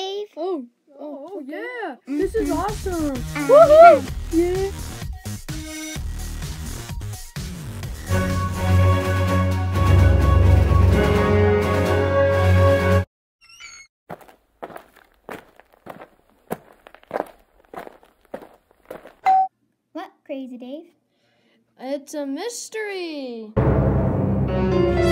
Dave. Oh yeah. This is awesome. Woohoo! Yeah. What, Crazy Dave? It's a mystery.